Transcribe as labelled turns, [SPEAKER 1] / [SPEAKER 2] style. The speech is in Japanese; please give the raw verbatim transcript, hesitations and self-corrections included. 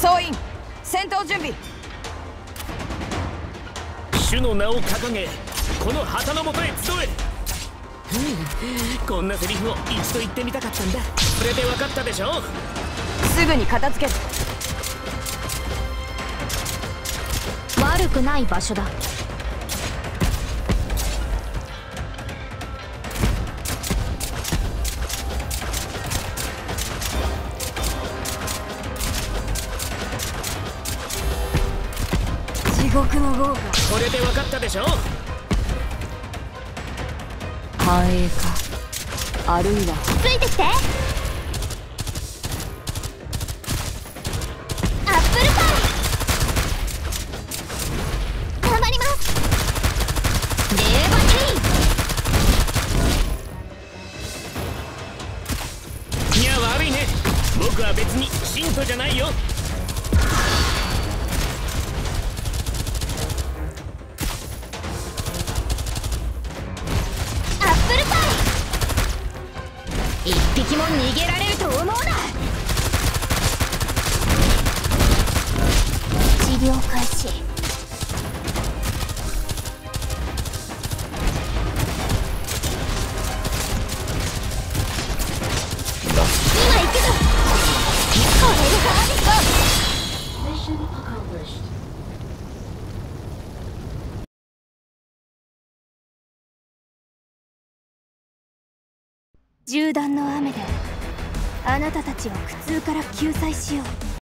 [SPEAKER 1] 総員戦闘準備。
[SPEAKER 2] 主の名を掲げこの旗の下へ集え。うん、こんなセリフを一度言ってみたかったんだ。それで分かったでしょ。
[SPEAKER 1] すぐに片付ける。
[SPEAKER 3] 悪くない場所だ。
[SPEAKER 1] 地獄の豪華。
[SPEAKER 2] これで分かったでしょ。
[SPEAKER 1] 繁栄か、あるいは
[SPEAKER 3] ついてきて。アップルパイ頑張ります。レーバー
[SPEAKER 2] いや悪いね。僕は別に信徒じゃないよ。
[SPEAKER 3] 一匹も逃げられると思うな。治療開始。今行くぞ。これでハーディス。銃弾の雨であなたたちを苦痛から救済しよう。